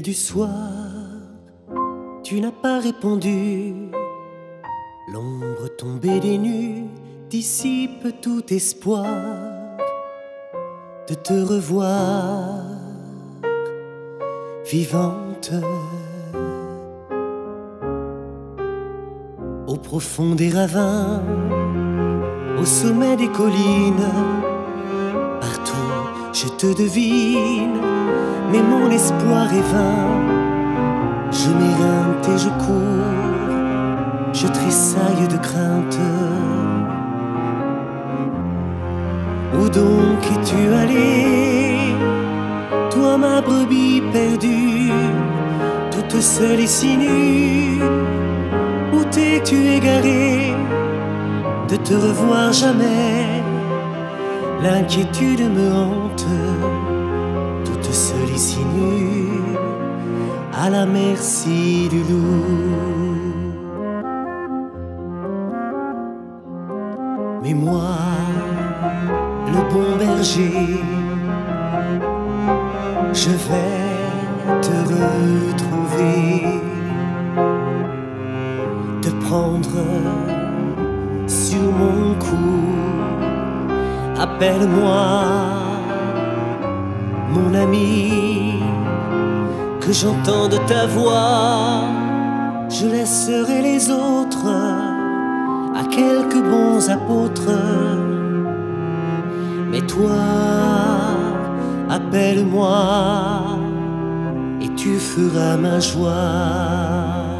du soir, tu n'as pas répondu. L'ombre tombée des nues dissipe tout espoir de te revoir vivante. Au profond des ravins, au sommet des collines, partout je te devine, mais mon espoir est vain. Je m'éreinte et je cours, je tressaille de crainte. Où donc es-tu allé, toi ma brebis perdue, toute seule et si nue? Où t'es-tu égaré de te revoir jamais? L'inquiétude me hante, toute seule et si nue, à la merci du loup. Mais moi, le bon berger, je vais te retrouver, te prendre sur mon cou. Appelle-moi, mon ami, que j'entende ta voix. Je laisserai les autres à quelques bons apôtres, mais toi, appelle-moi et tu feras ma joie.